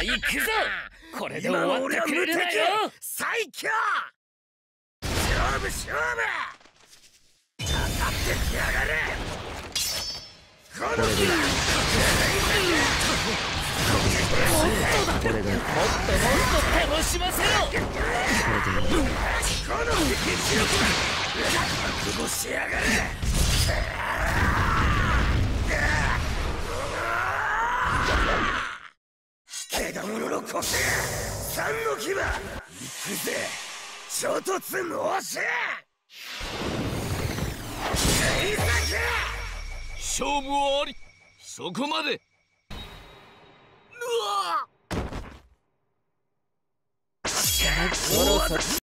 行くぞ。これで終わってくれるなよ。 最強。勝負勝負。かかってきやがれ。この日だ。 もっと楽しませろ。 この敵強く覚悟しやがれ。枝物の個性三の牙。行くぜ衝突申せ。 勝負はあり。そこまで。 うわっ